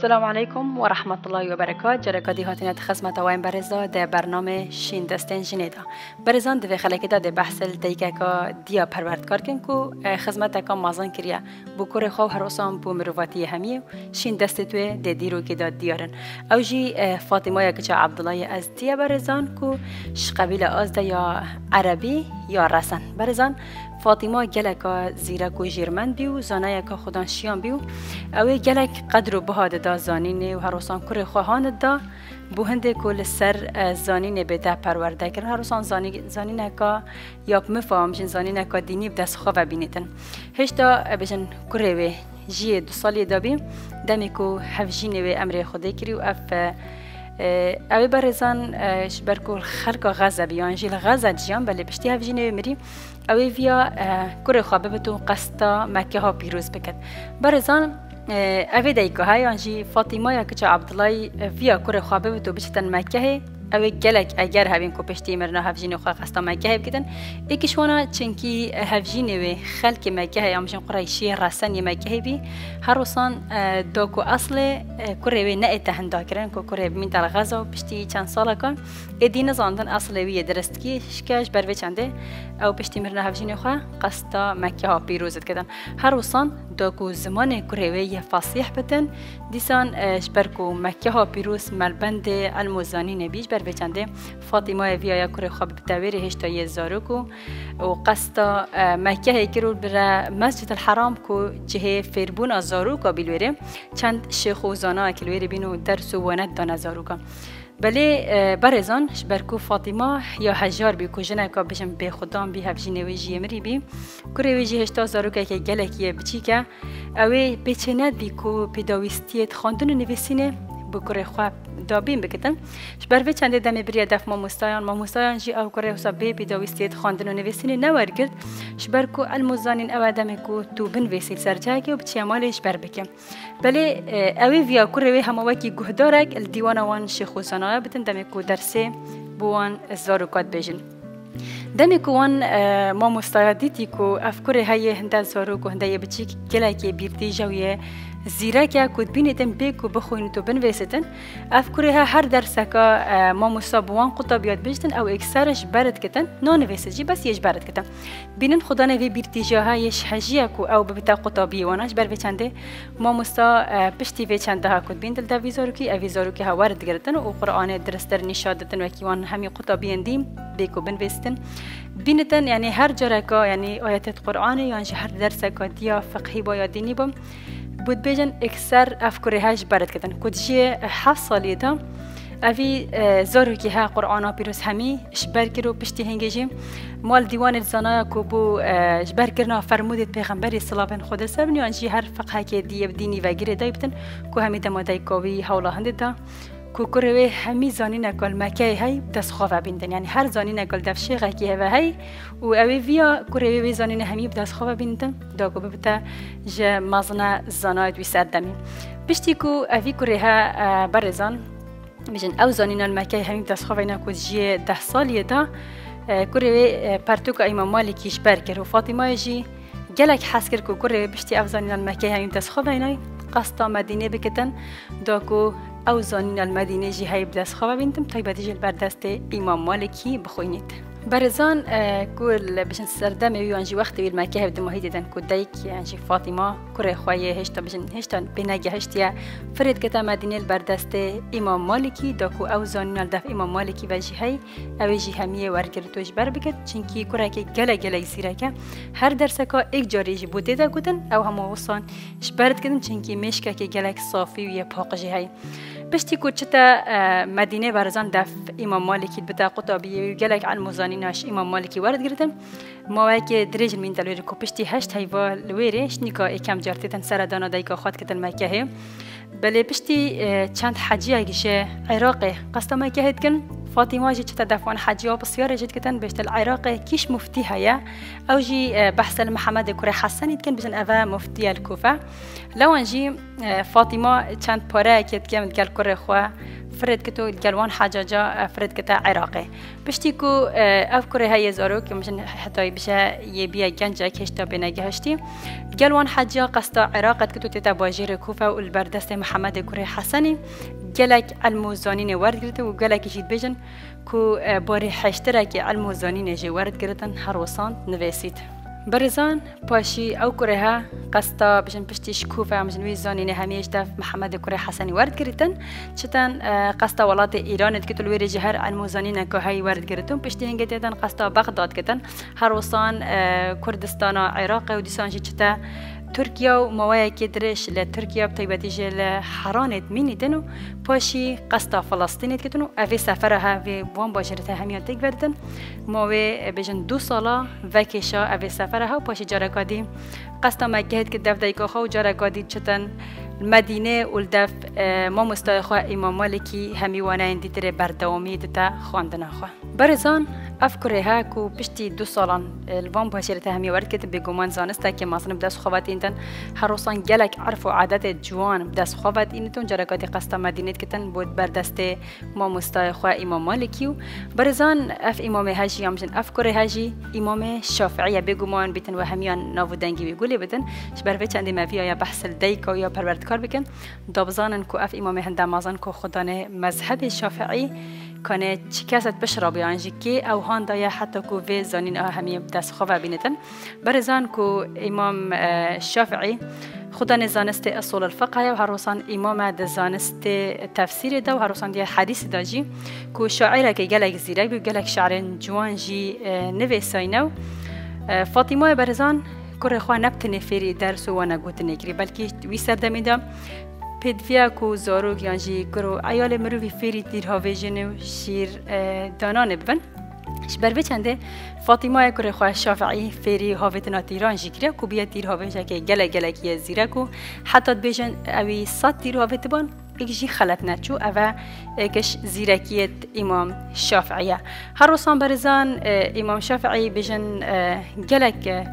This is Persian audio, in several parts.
السلام عليكم ورحمة الله وبركاته. جرقادي هاتنا خدمت وين برزا ده برنامه شین دستن جنیدا برزان ده خلک ده بحث التیکه کا دیا پروردگار کن کو خدمت کا مازن کریا بکره خو هر وسام بو مروتی همیه شین دست تو ده دیرو که داد دیارن اوجی فاطمه یا که عبدالله از دیا برزان کو قبیله از ده یا عربی یا رسن برزان فاطمه گلک زیرک و جرمن بیو زانه که خودان شیان بیو اوی گلک قدر و بهاد دا زانینه و هر وسان کره خواهان دا بو هنده کل سر زانینه بده پرورده کرد هر وسان زانینه که یا مفهمشن زانینه که دینی بدست خواه بینیدن هشتا بجن کره و جیه 2 سالی دا بیم دمی که هفجینه و امر خوده کری و اف اوی برزان برکل خلق غزه بیان جیل غزه جیان بله پشتی هفجینه مری اوی ویا کره خواه ببتون قصدا مکه ها پیروز بکد برزان اوی دیگه های آنجی فاطمه یا که عبدالله ویا کره خواه ببتو بچتن مکه اوی گلک اگر هبین کو پشتی مرنا هفجین خواه قصدا مکه بکدن ایکشوانا چنکی هفجین و خلق مکه یامشن قریشی رسن مکه بی هر وسان داکو اصل کره و نه تهندا کرن کو کره من در غزه پشتی چند سال کن ادین زاندن اصل وی درست کی شکاش بر چنده او پشتی مرنا هفجین خواه قصدا مکه ها پیروزت کدن هر وسان داکو زمان کره و فصیح بتن دیسان شبرکو مکه ها پیروز ملبند الموزانی نبیش بچنده فاطمه ویا کره خواب بتویری هشتای زاروکو و قصدا مکه هیکرول بر مسجد الحرام کو جهه فربون از زاروکا بیلویره چند شیخ و زانا کلویری بینو درس و ونت دان زاروکا بله برزان برکو فاطمه یا حجار بی کو جنه کا بشم به خدام بی هفجینه و جیمری بی کره ویجی هشتا زاروکا که گلکیه بچیکه اوی بچند بی کو پیداویستیت خواندن و نویسینه بکره خواب دابیم بکتن شبروی چنده دمی بری دف ما مستایان جی او کره حساب بی پیداویستیت خواندن و نویسینه نوار کرد شبر کو الموزانین او دمی کو تو بنویسیل سرجاگی و بچی مالش بر بکم بله اوی ویا کره وی هموکی گهدارک الدیوان وان شیخ و زنایه بتن دمی کو درسه بوان زاروکات بیجن دمی کوان ما مستایان دیتی کو افکره های هنده زاروک و هنده بچی گلکی بیرتی جویه زیرا کود بینیدن بیکو بخوین تو بنویسیدن افکارها هر درسکا ما مصابوان قطبیات بجتن او اکثرش برد کتن نانویسجی بس یش برد کتن بینن خدا نوی بیرتیجاها یش حجیه کو او ببتا قطبی وانش بر چنده ما مستا پشتی وی چنده ها کود بین دل دویزاروکی اویزاروکی ها ورد گرتن و قرآن درس در نشادتن و کیوان همی قطبی اندیم بیکو بنویسیدن بینتن یعنی هر جرکا یعنی آیات قرآن یعنی هر درسکا دیا فقهی با یا دینی بم بود بیجن اکثر افکارهاش برد کردن کدیه 7 سالی دا اوی زاروکی ها قرآن پیروز همی شبر کرو پشتی هنگیجیم مال دیوان زنای کو بو شبر کرنا فرمودید پیغمبری صلابن خود سبنی آنجی هر فقه که دینی و گیره دایبتن کو همی دمادای کاوی حولا هنده دا کو کروی همی زانی نکال مکه های دست خواه بیندن یعنی هر زانی نکال دفشه غکی های و اوی ویا کروی زانی همی دست خواه بیندن دا کو ببتا جه مازن زنای دوی سردمی پشتی کو اوی کروی ها برزان میشن او زانی نال مکه همی دست خواه بیندن کو جه 10 سالی دا کروی پرتوک امام مالکیش برکر و فاطمه جی گلک حس کرد کو کروی پشتی او زانی نال مکه همی دست خواه بیندن قصدا مدینه بکتن دا کو او زانین المدینه جی های بدست خواه بیندم تای بدیجل بر دست امام مالکی بخوینید برزان کل بشن سردم ویانجی وقتی ویل مکه هفت ماهی دیدن کدایک یعنی فاطمه کره خواه هشتا بشن هشتا بناگه هشتیا فرید کتا مدینه بر دست امام مالکی داکو او زانین الدف امام مالکی و جی های او جی همیه ورگر توش بر بکد چنکی کره که گله سیره که هر درسکا ایک جاری جی بوده دا کدن او همه وصان شبرد کدن چنکی مشکه که گلک صافی و یه پاق جی های بشتی کوچتا مدینه برزان دف امام مالکی بتا قطابیه و گلک عن مزانیناش امام مالکی ورد گرتن ما که درجن من دلویر کو پشتی 8 هیوا لویرش نیکا یکم جرتتن سر دانا دایکا خاط کتن مکه بله پشتی چند حجیه گشه عراق قصد مکه هدکن فاطمه جي تدفعون حجية بصيارة جد كتن بيشت العراق كيش مفتي هيا أو جي بحث محمد كوري حسن يتكن بجن أفا مفتي الكوفة لو نجي فاطمة كانت بارا كيت كامل قال كوري خوا فرد كتو جلوان حجاجة فرد كتا عراقي بشتيكو أفكر هاي زاروك يمشن حتى بشا يبيا جنجا كشتا بينا جهشتي جلوان حجا قصدا عراق كتو تتباجير كوفا والبردست محمد كوري حسني جلك الموزانين ورد جرتن وجلك يجيد بيجن كو باري حشترك الموزانين جي ورد جرتن هروسان نفسيت برزان پاشی او کره ها قصدا بجن پشتیش کوفه مجن ویزانی نه همیش دف محمد کره حسنی ورد گرتن چتن قصدا ولات ایران که تلویر جهر الموزانی نه که های ورد گرتن پشتی هنگه دیدن قصدا بغداد کتن هر وصان کردستان عراق و دیسانجی چتا ترکیه و موای که درش لترکیه بتایبتیجه لحرانت مینیدنو پاشی قصدا فلسطینیت کتنو اوی سفرها و وان باجرته همیان تک بردن موای بجن 2 سالا وکیشا اوی سفرها و پاشی جارکادی قصدا مکهت که دف دایکا خو جارکادی چتن مدینه ولدف ما مستایخوا امام مالکی همیوانه اندیتر بردوامی دتا خواندن خوا برزان افکره ها کو پشتی 2 سالان الوان باشرته همی ورد کتن بگمان زانسته که مثلا بدست خوابت اینتن هر روزان گلک عرف و عادت جوان بدست خوابت اینتون جرکاتی قصد مدینه کتن بود بردست ما مستایخوا امام مالکی و برزان اف امام هاجی همچن افکره هاجی امام شافعی بگمان بیتن و همیان نافودنگی بگولی بدن شبر چند مفیا یا بحث دیکا یا پروردگار بکن دابزانن کو اف امام هنده مازن کو خدانه مذهب شافعی کنه چی کسات بشرا بیانجی که او هاندایا حتی کو وی زانین همی دست خواه بینتن برزان کو امام شافعی خدا نزانست اصول الفقه و هروسان امام دزانست تفسیر دا و هروسان دی حدیث دا جی کو شاعره که گلک زیرک بی گلک شعر جوان جی نویساینو فاطمه برزان کره خواه نبتنه فیری درس و نگوت نگری بلکه وی سردمی دا پدویا کو زاروک یانجی کرو عیال مروی فیری دیرها ویژن و شیر دانان ببن بر چنده فاطمه کره خواه شافعی فیری هاوتنا تیران جیگره کو بیا تیرها ویژه که گلکی زیره کو حتی بیجن اوی 100 تیرها ویتبان ایکجی خلط نچو اوه ایکش زیرکیت امام شافعیه هر روزان برزان امام شافعی بیجن گلک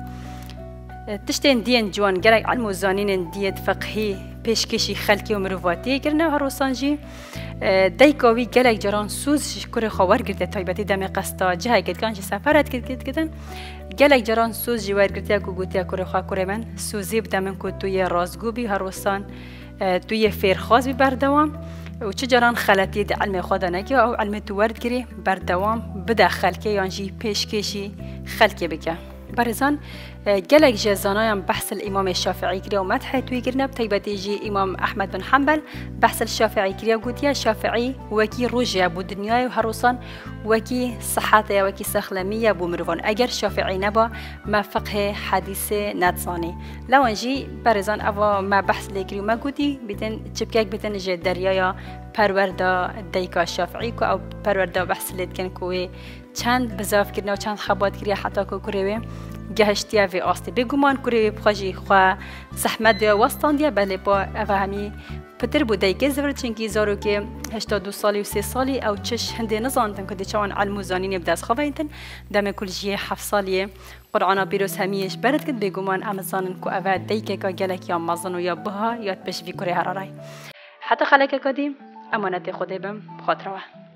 تشتين دين جوان جرق علم وزانين ديت فقهي پیشکشی خلقی و مروفاتی کرنه هر روزانجی دایکاوی گلک جران سوز کره خوار گرده تایبتی دم قستا جه کد کانش سفرت کدن گلک جران سوز جوار گرده کو گوتیا کره خواه کره من سوزی بدم کو توی رازگو بی هر روزان توی فرخاز بی بردوام و چه جران خلطی د علم خدا نکی او علم تو ورد گری بردوام بده خلقی یانجی پیشکشی خلقی بکه برزان جلك جزانايم بحث الإمام الشافعي كريا ومدح توي كرنا بتيبتي جي إمام أحمد بن حنبل بحث الشافعي كريا قلت يا شافعي وكي رجع بو دنياي وهروسان وكي صحاتي وكي سخلمية بو مروان أجر شافعي نبا ما فقه حديث نتصاني لو نجي برزان أفا ما بحث لكريا ما قلتي بتن تشبكك بتن جي دريايا پروردا دایکا شافعی کو او پروردا بحث لید کن کوی چند بزاف کردن و چند خبات کردن حتی کو کریه گهشتیا و آستی بگمان کریه بخواجی خوا زحمت دیا وستان دیا بله با افهمی پتر بود دایک زور چنکی زارو که 82 سالی و 3 سالی او چش هنده نزاندن که دیچان علم زانین بدست خوابه اینتن دم کلجی 7 سالی قرآن بیروز همیش برد کد بگمان امزانن کو اوا دایک که گلک یا مازن و یا بها یا بشوی کره هرارای حتی خلک کدیم امانت خودم بخاطر